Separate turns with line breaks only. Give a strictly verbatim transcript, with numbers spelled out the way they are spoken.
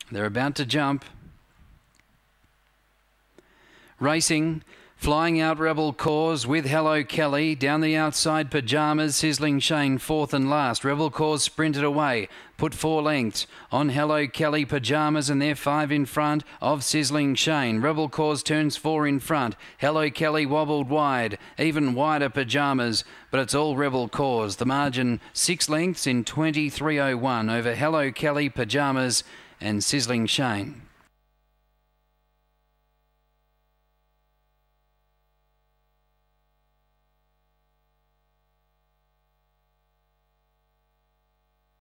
They're about to jump. Racing. Flying out Rebel Cause with Hello Kelly. Down the outside, Pyjamas, Sizzling Shane, fourth and last. Rebel Cause sprinted away, put four lengths on Hello Kelly, Pyjamas, and they're five in front of Sizzling Shane. Rebel Cause turns four in front. Hello Kelly wobbled wide, even wider Pyjamas, but it's all Rebel Cause. The margin six lengths in twenty-three oh one over Hello Kelly, Pyjamas, and Sizzling Shane.